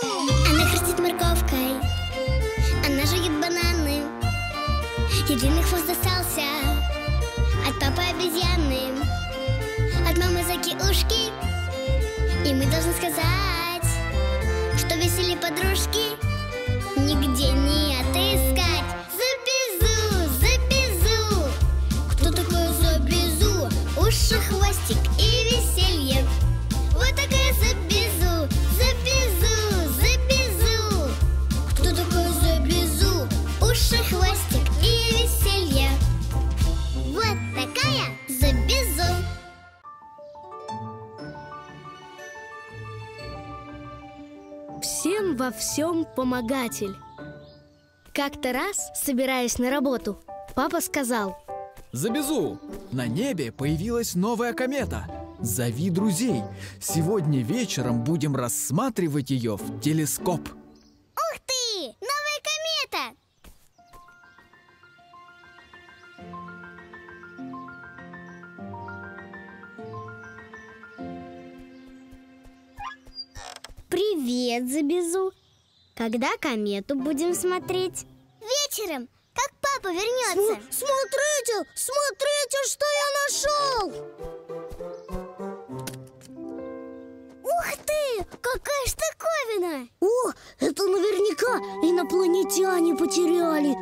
Она хрустит морковкой, она жует бананы. Ей длинный хвост достался от папы обезьяны, от мамы заки ушки. И мы должны сказать, что веселье подружки нигде не отыскать. Забезу, забезу. Кто такой забезу? Уши, хвостик и веселье. Вот такая забезу, забезу, забезу. Кто такой забезу? Уши, хвостик и веселье. Вот такая забезу. Всем во всем помогатель. Как-то раз, собираясь на работу, папа сказал: Забезу! На небе появилась новая комета. Зови друзей. Сегодня вечером будем рассматривать ее в телескоп. Ух ты! Новая комета! Привет, Забезу. Когда комету будем смотреть? Вечером, как папа вернется. Смотрите, смотрите, что я нашел! Ух ты! Какая штуковина! О, это наверняка инопланетяне потеряли.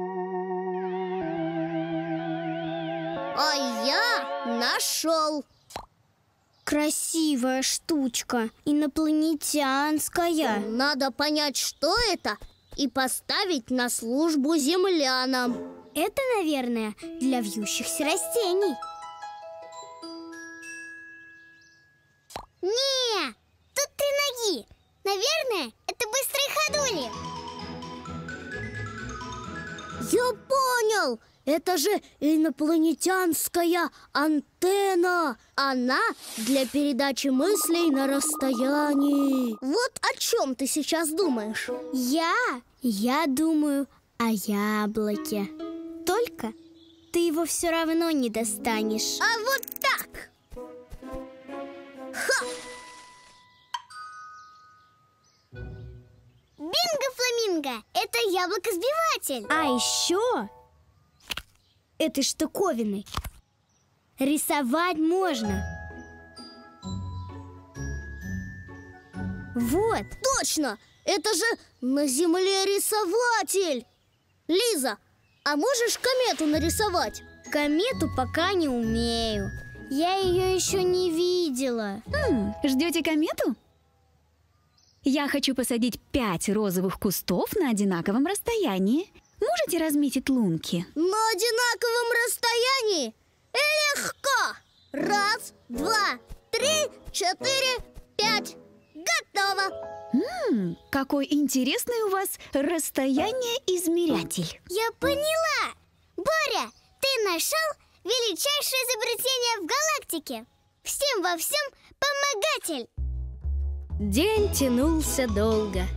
А я нашел. Красивая штучка, инопланетянская. Надо понять, что это, и поставить на службу землянам. Это, наверное, для вьющихся растений. Не, тут 3 ноги. Наверное, это быстрые ходули. Я понял! Это же инопланетянская антенна. Она для передачи мыслей на расстоянии. Вот о чем ты сейчас думаешь? Я думаю о яблоке. Только ты его все равно не достанешь. А вот так. Ха! Бинго-фламинго! Это яблоко-сбиватель. А еще этой штуковиной рисовать можно. Вот. Точно! Это же на Земле рисователь! Лиза, а можешь комету нарисовать? Комету пока не умею. Я ее еще не видела. Ждете комету? Я хочу посадить 5 розовых кустов на одинаковом расстоянии. Можете разметить лунки? На одинаковом расстоянии? Легко! 1, 2, 3, 4, 5. Готово! Какой интересный у вас расстояние-измерятель. Я поняла! Боря, ты нашел величайшее изобретение в галактике. Всем во всем помогатель. День тянулся долго.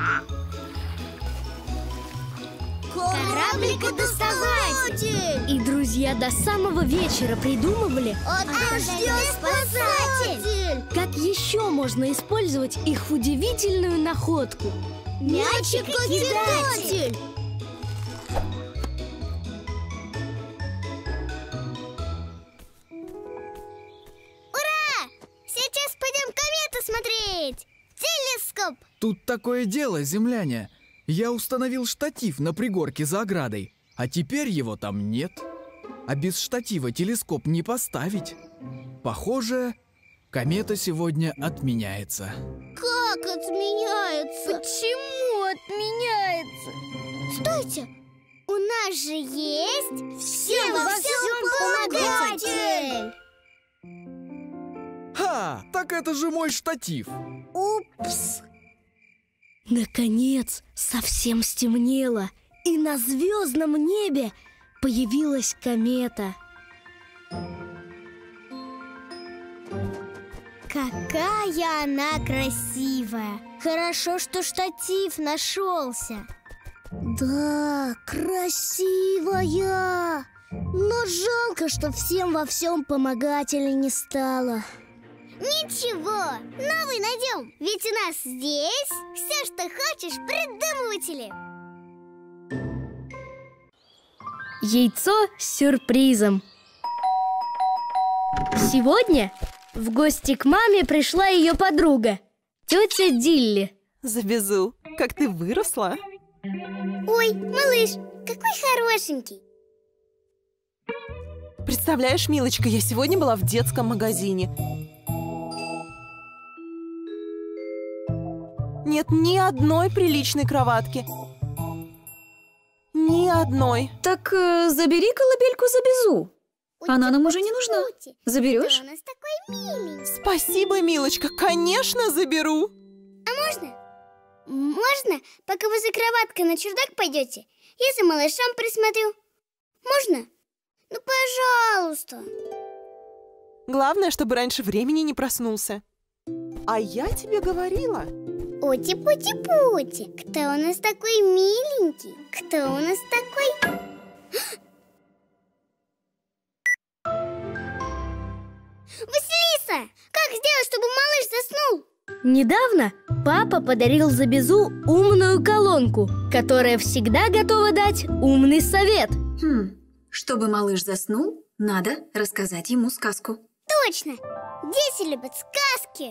Кораблика доставать! И друзья до самого вечера придумывали, спасатель! как еще можно использовать их удивительную находку. Мячик-кидатель! Ура! Сейчас пойдем комету смотреть! Телескоп! Тут такое дело, земляне. Я установил штатив на пригорке за оградой, а теперь его там нет. А без штатива телескоп не поставить. Похоже, комета сегодня отменяется. Как отменяется? Почему отменяется? Стойте! У нас же есть всем во всем помогатель! Ха! Так это же мой штатив! Упс! Наконец, совсем стемнело, и на звездном небе появилась комета. Какая она красивая! Хорошо, что штатив нашелся. Да, красивая! Но жалко, что всем во всем помогателей не стало. Ничего, новый найдем. Ведь у нас здесь все, что хочешь, придумыватели. Яйцо с сюрпризом. Сегодня в гости к маме пришла ее подруга, тетя Дилли. Забезу, как ты выросла. Ой, малыш, какой хорошенький. Представляешь, милочка, я сегодня была в детском магазине. Нет ни одной приличной кроватки. Ни одной. Так забери колыбельку Забезу. Она нам уже не нужна. Заберешь? Да, у нас такой миленький. Спасибо, милочка, конечно, заберу. Можно? Можно, пока вы за кроваткой на чердак пойдете? Я за малышом присмотрю. Можно? Ну, пожалуйста. Главное, чтобы раньше времени не проснулся. А я тебе говорила. Ути-пути-пути. Кто у нас такой миленький? Кто у нас такой... Василиса! Как сделать, чтобы малыш заснул? Недавно папа подарил Забезу умную колонку, которая всегда готова дать умный совет. Чтобы малыш заснул, надо рассказать ему сказку. Точно! Дети любят сказки.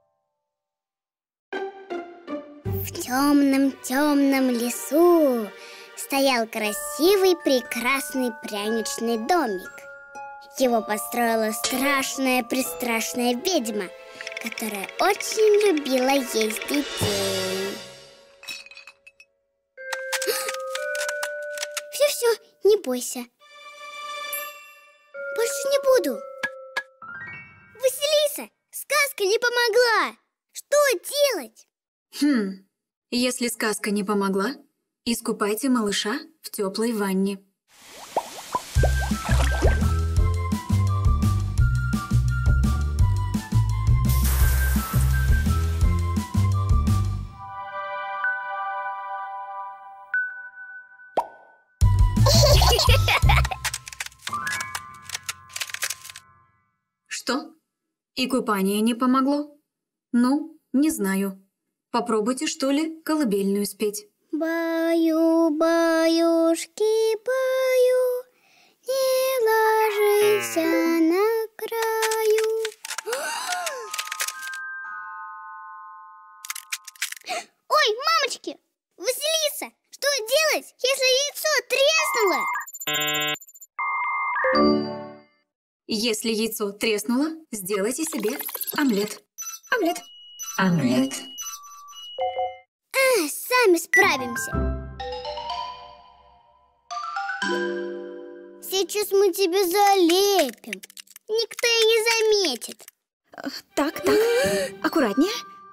В темном-темном лесу стоял красивый, прекрасный пряничный домик. Его построила страшная-престрашная ведьма, которая очень любила есть детей. Все, не бойся. Больше не буду. Василиса, сказка не помогла. Что делать? Если сказка не помогла, искупайте малыша в теплой ванне. Что? И купание не помогло? Ну, не знаю. Попробуйте, что ли, колыбельную спеть. Баю, баюшки, баю, не ложися на краю. Ой, мамочки! Василиса, что делать, если яйцо треснуло? Если яйцо треснуло, сделайте себе омлет. Омлет. Омлет. Сами справимся. Сейчас мы тебя залепим. Никто и не заметит. Так. Аккуратнее.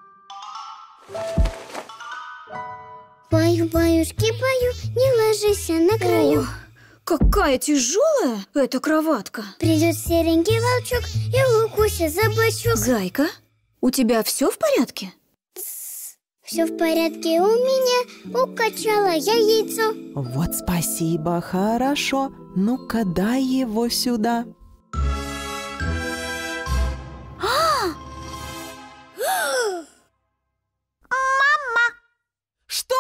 Баю, баюшки, баю, не ложися на краю. Какая тяжелая эта кроватка. Придет серенький волчок и укусит за бочок. Зайка, у тебя все в порядке? Все в порядке у меня, укачала я яйцо. Вот спасибо, хорошо. Ну-ка, дай его сюда. Мама! Что?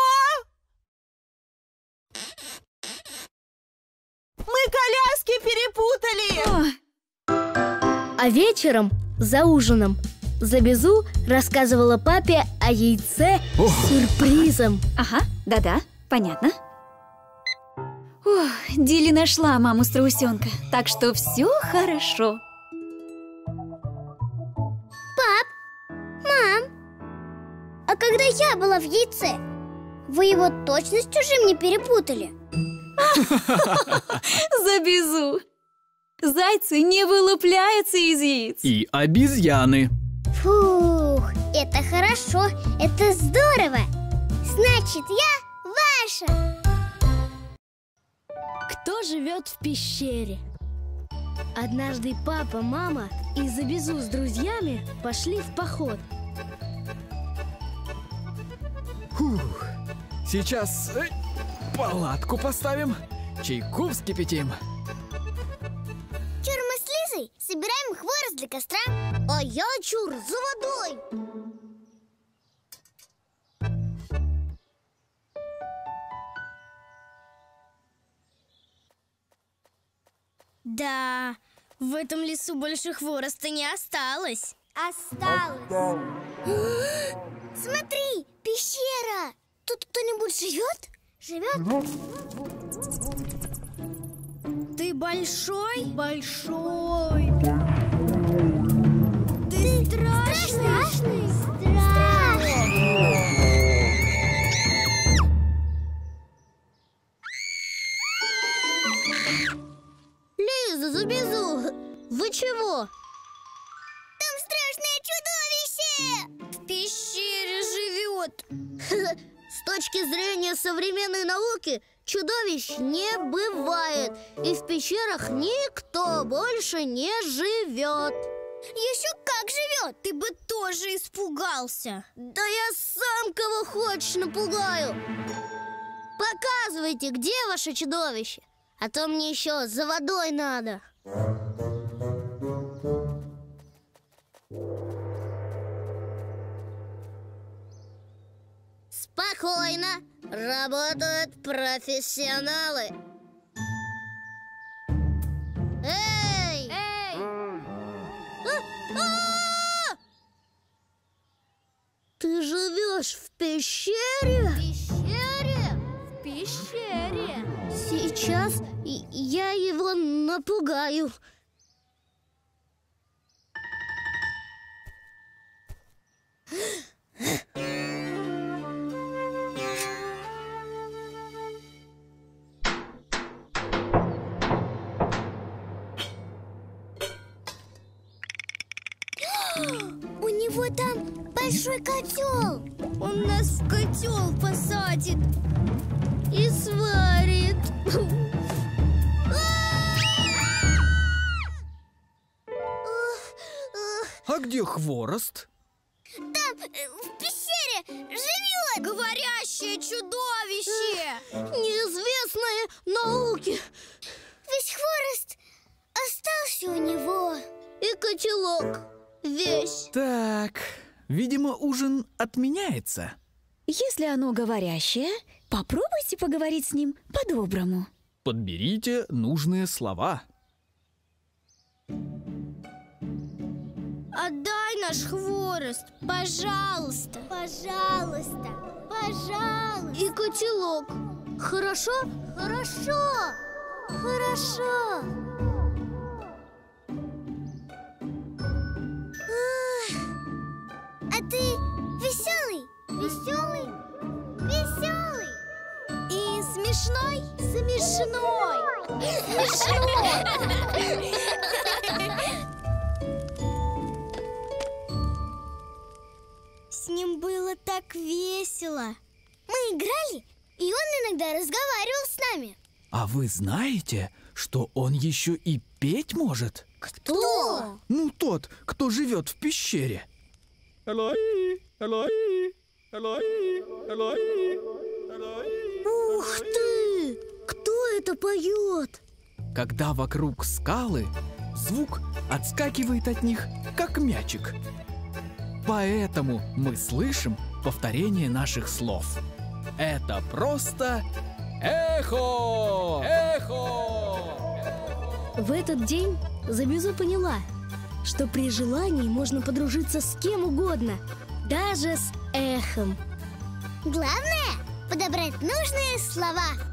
Мы коляски перепутали! А вечером, за ужином, Забезу рассказывала папе о яйце с сюрпризом. Ага, да-да, понятно. Ох, Дилли нашла маму страусенка, так что все хорошо. Пап, мам, а когда я была в яйце, вы его точно с чужим не перепутали? Забезу. Зайцы не вылупляются из яиц. И обезьяны. Фух, это хорошо, это здорово. Значит, я ваша. Кто живет в пещере? Однажды папа, мама и Забезу с друзьями пошли в поход. Фух. Сейчас палатку поставим, чайку вскипятим. Чур мы с Лизой собираем хворост для костра. я, чур, за водой. Да, в этом лесу больше хвороста не осталось. Осталось. Смотри, пещера. Тут кто-нибудь живет? Живет? Ты большой? Большой. Ты страшный? Лиза, Забезу, вы чего? Там страшное чудовище! В пещере живет. С точки зрения современной науки чудовищ не бывает. И в пещерах никто больше не живет. Еще как живет! Ты бы тоже испугался. Да я сам кого хочешь напугаю. Показывайте, где ваше чудовище, а то мне еще за водой надо. Спокойно, работают профессионалы. Эй! А! Ты живешь в пещере? В пещере. Сейчас я его напугаю. У него там большой котел. Он нас в котел посадит. И сварит. А где хворост? Там, в пещере, живет Говорящее чудовище. неизвестные науки. Весь хворост остался у него. И котелок весь. Так, видимо, ужин отменяется. Если оно говорящее, попробуйте поговорить с ним по-доброму. Подберите нужные слова. Отдай наш хворост, пожалуйста. Пожалуйста, пожалуйста. И котелок. Хорошо? Хорошо. Хорошо. А ты веселый? Веселый? Веселый. И смешной? Смешной. Смешной. С ним было так весело. Мы играли, и он иногда разговаривал с нами. А вы знаете, что он еще и петь может? Кто? Ну, тот, кто живет в пещере. Ух ты! Кто это поет? Когда вокруг скалы, звук отскакивает от них, как мячик. Поэтому мы слышим повторение наших слов. Это просто эхо! Эхо! В этот день Забезу поняла, что при желании можно подружиться с кем угодно, даже с эхом. Главное — подобрать нужные слова.